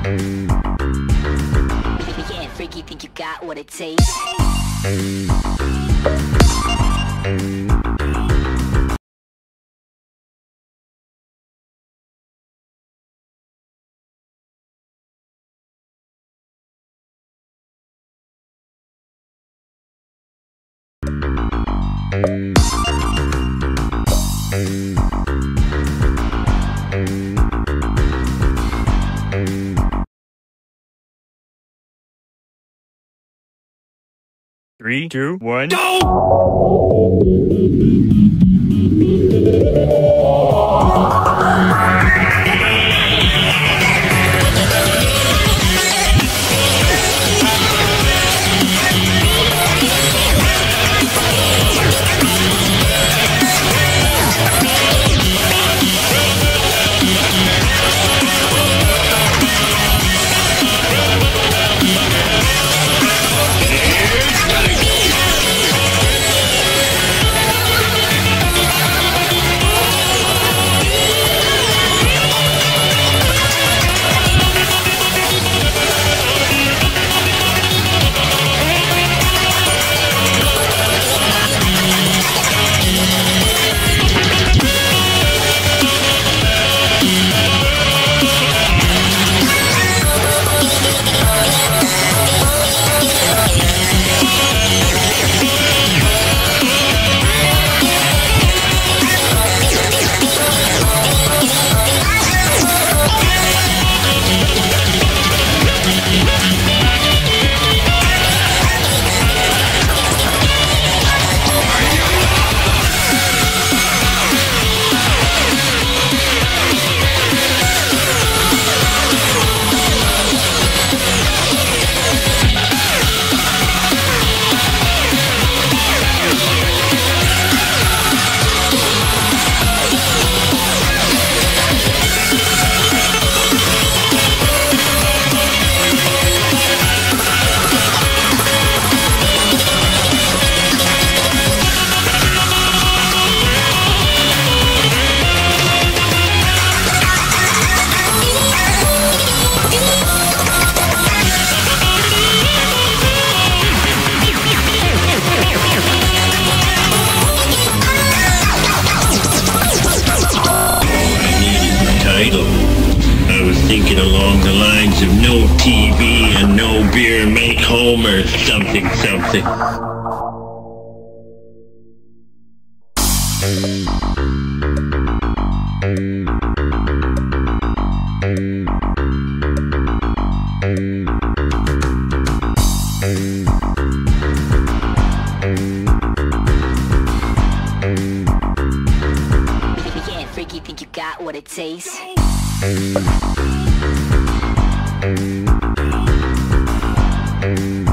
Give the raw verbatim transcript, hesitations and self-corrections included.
Yeah, freaky, think you got what it takes. Three, two, one, go! I was thinking along the lines of no T V and no beer make home or something something. Yeah, freaky, think you got what it takes. Thank you.